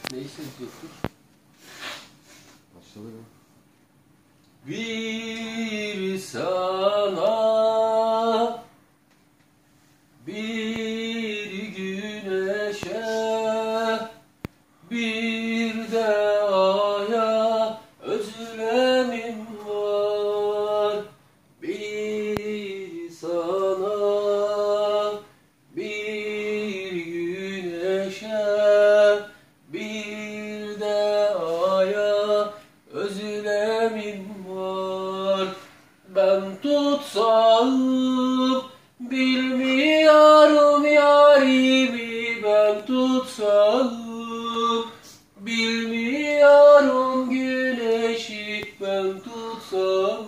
Neyi seyrediyorduk? Başladı mı? Bir sana, bir güneşe, bir de aya özlemim var. Bir sana, bir güneşe, bir de aya özlemim var. Ben tutsam bilmiyorum yarimi, ben tutsam bilmiyorum güneşi, ben tutsam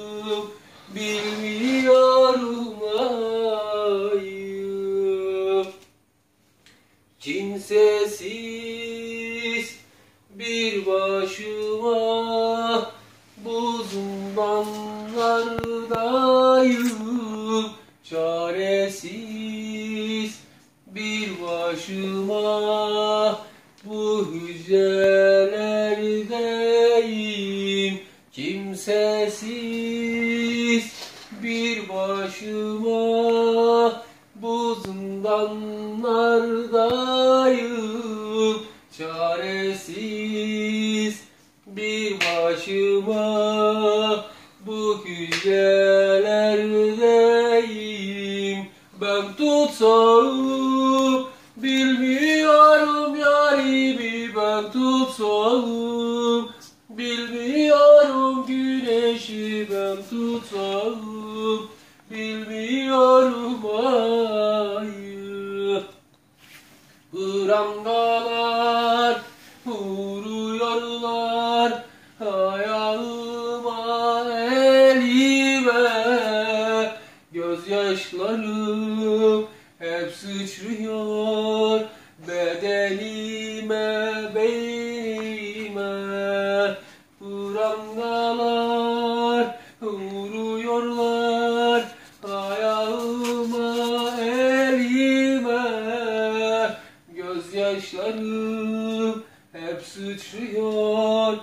bilmiyorum ayı. Kimsesiz bir başıma bu zindanlardayım, çaresiz bir başıma bu hücrelerdeyim. Kimsesiz bir başıma bu zindanlardayım, çaresiz bir başıma bu hücrelerdeyim. Ben tutsam bilmiyorum yarimi, ben tutsam bilmiyorum güneşi, ben tutsam bilmiyorum ayı. Prangalar vuruyorlar ayağıma, elime, gözyaşlarım hep sıçrıyor bedenime, beynime. Prangalar vuruyorlar ayağıma, elime, gözyaşlarım hep sıçrıyor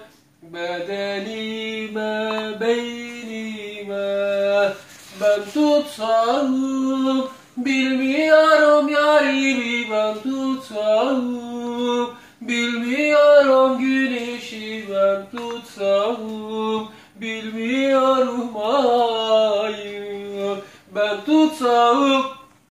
bedenime, beynime. Ben tutsam bilmiyorum yarimi, ben tutsam bilmiyorum güneşi, ben tutsam bilmiyorum ayı. Ben tutsam